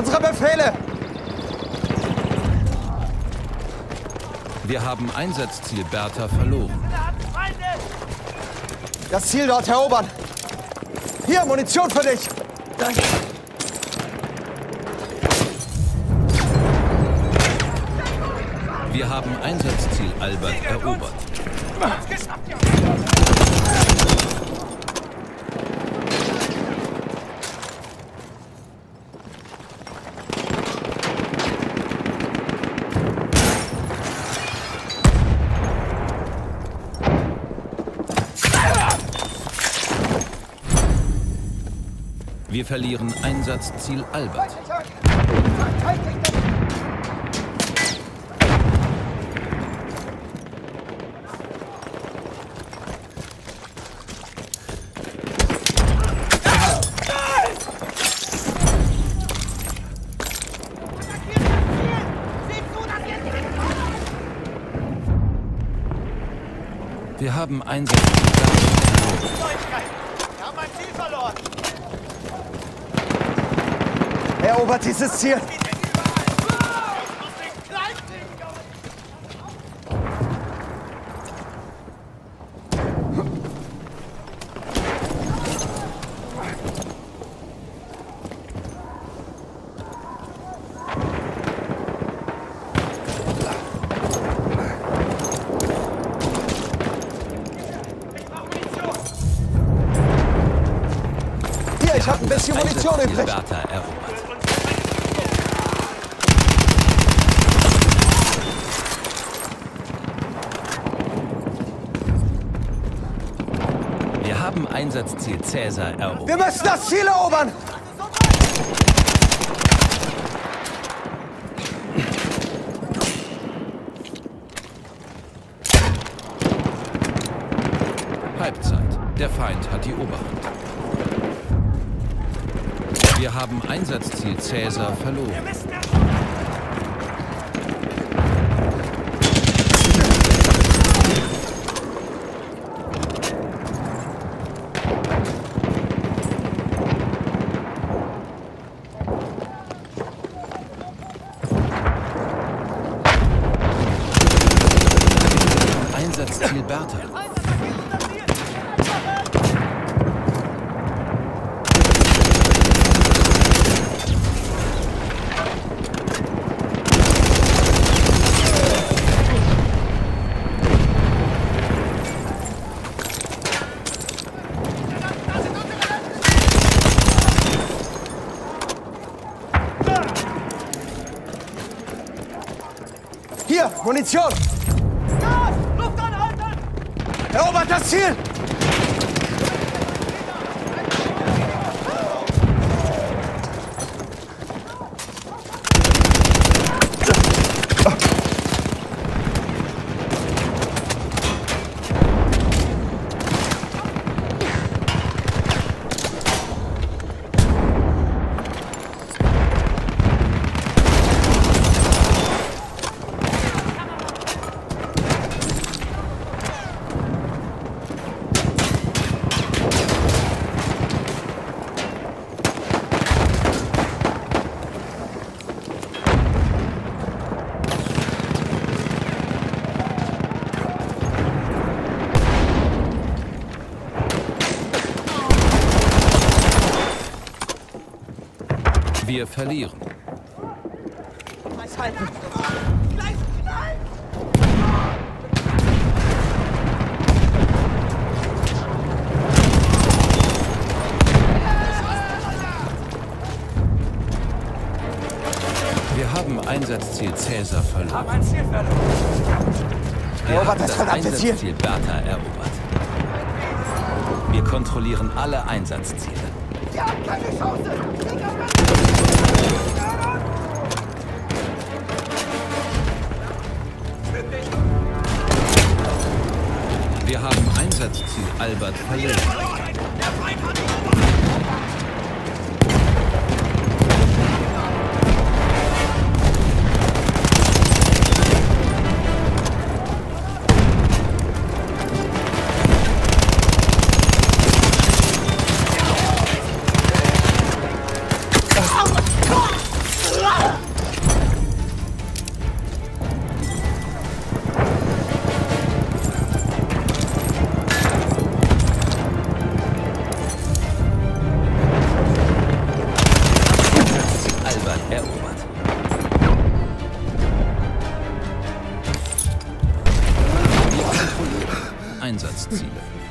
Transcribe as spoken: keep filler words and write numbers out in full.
Unsere Befehle! Wir haben Einsatzziel Bertha verloren. Das Ziel dort erobern! Hier, Munition für dich! Danke. Wir haben Einsatzziel Albert erobert. Wir verlieren Einsatzziel Albert. Wir haben Einsatzziel verloren. Wir haben ein Ziel verloren. Erobert dieses Ziel. Hier, ich habe ein bisschen Munition übrig. Bertha erobert. Wir haben Einsatzziel Cäsar erobert. Wir müssen das Ziel erobern! Halbzeit. Der Feind hat die Oberhand. Wir haben Einsatzziel Cäsar verloren. Einsatzziel Bertha. Hier, Munition! Gas! Luft anhalten! Erobert das Ziel! Wir verlieren. Halten! Gleich knallen! Wir haben Einsatzziel Cäsar verloren. Hab ein Ziel verloren! Wir Erobert haben das das verdammte Ziel. Einsatzziel Bertha erobert. Wir kontrollieren alle Einsatzziele. Sie haben keine Chance! Wir haben Einsatzziel Albert verloren. Der Feind hat die Oberhand! Einsatzziele.